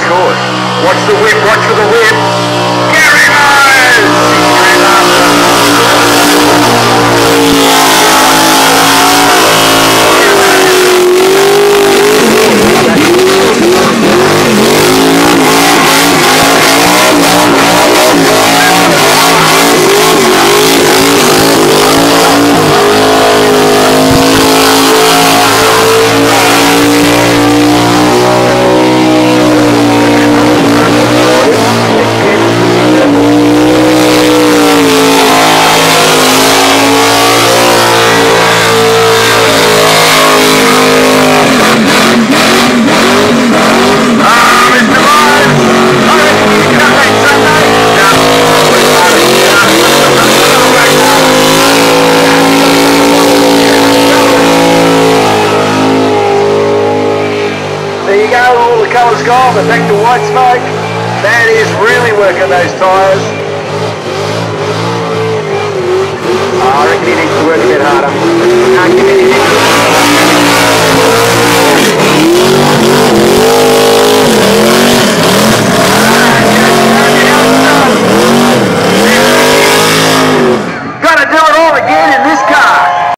short. Watch the whip, watch for the whip. Gary There you go, all the colours gone, but back to white smoke. That is really working those tyres. I reckon he needs to work a bit harder.